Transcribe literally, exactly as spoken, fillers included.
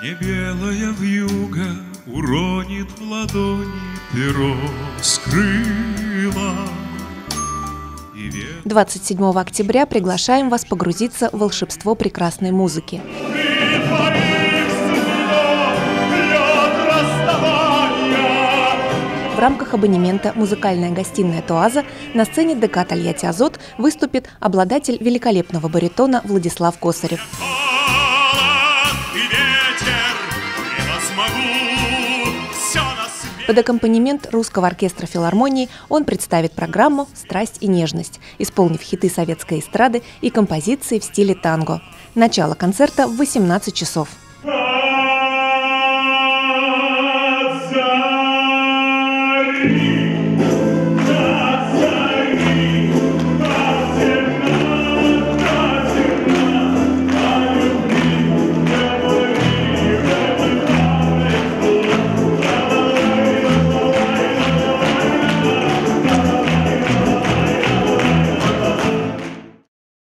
Не белая вьюга уронит в ладони перо с крыла. двадцать седьмого октября приглашаем вас погрузиться в волшебство прекрасной музыки. В рамках абонемента «Музыкальная гостиная Туаза» на сцене ДК «Тольятти Азот» выступит обладатель великолепного баритона Владислав Косарев. Под аккомпанемент Русского оркестра филармонии он представит программу «Страсть и нежность», исполнив хиты советской эстрады и композиции в стиле танго. Начало концерта в восемнадцать часов.